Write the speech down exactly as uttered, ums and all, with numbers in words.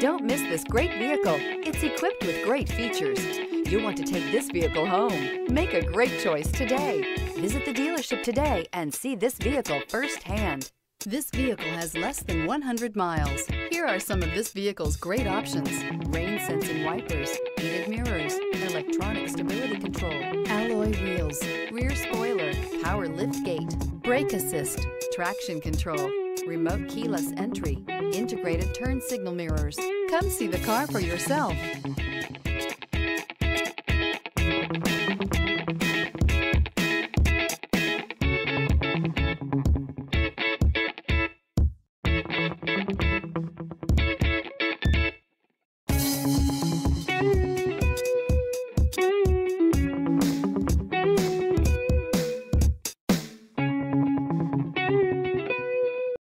Don't miss this great vehicle. It's equipped with great features. You'll want to take this vehicle home. Make a great choice today. Visit the dealership today and see this vehicle firsthand. This vehicle has less than one hundred miles. Here are some of this vehicle's great options: rain sensing wipers, heated mirrors, electronic stability control, alloy wheels, rear spoiler, power liftgate, brake assist, traction control, remote keyless entry, integrated turn signal mirrors. Come see the car for yourself.